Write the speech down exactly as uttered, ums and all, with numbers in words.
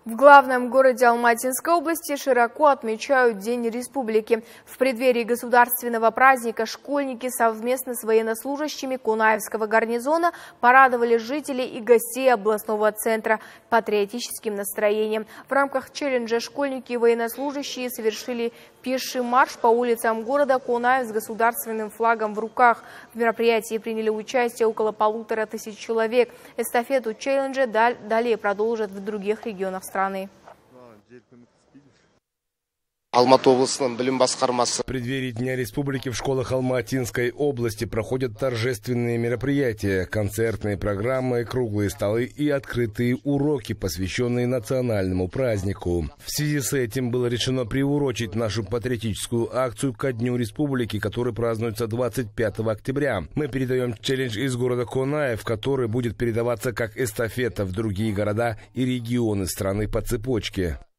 В главном городе Алматинской области широко отмечают День Республики. В преддверии государственного праздника школьники совместно с военнослужащими Кунаевского гарнизона порадовали жителей и гостей областного центра патриотическим настроением. В рамках челленджа школьники и военнослужащие совершили пеший марш по улицам города Кунаев с государственным флагом в руках. В мероприятии приняли участие около полутора тысяч человек. Эстафету челленджа далее продолжат в других регионах страны. страны. В преддверии Дня Республики в школах Алматинской области проходят торжественные мероприятия, концертные программы, круглые столы и открытые уроки, посвященные национальному празднику. В связи с этим было решено приурочить нашу патриотическую акцию ко Дню Республики, который празднуется двадцать пятого октября. Мы передаем челлендж из города Кунаев, который будет передаваться как эстафета в другие города и регионы страны по цепочке.